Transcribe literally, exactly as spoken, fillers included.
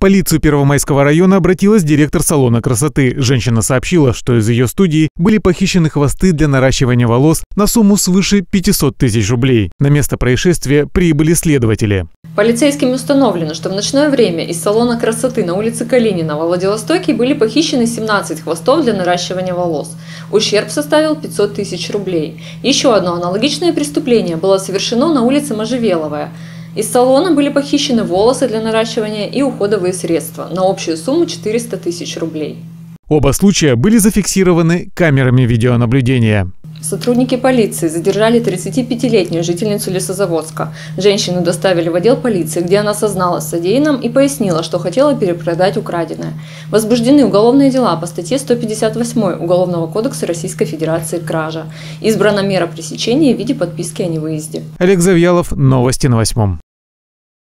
полицию Первомайского района обратилась директор салона красоты. Женщина сообщила, что из ее студии были похищены хвосты для наращивания волос на сумму свыше пятисот тысяч рублей. На место происшествия прибыли следователи. Полицейским установлено, что в ночное время из салона красоты на улице Калинина во Владивостоке были похищены семнадцать хвостов для наращивания волос. Ущерб составил пятьсот тысяч рублей. Еще одно аналогичное преступление было совершено на улице Можжевеловая. Из салона были похищены волосы для наращивания и уходовые средства на общую сумму четыреста тысяч рублей. Оба случая были зафиксированы камерами видеонаблюдения. Сотрудники полиции задержали тридцатипятилетнюю жительницу Лесозаводска. Женщину доставили в отдел полиции, где она созналась в содеянном и пояснила, что хотела перепродать украденное. Возбуждены уголовные дела по статье сто пятьдесят восемь Уголовного кодекса Российской Федерации «Кража». Избрана мера пресечения в виде подписки о невыезде. Олег Завьялов, новости на восьмом.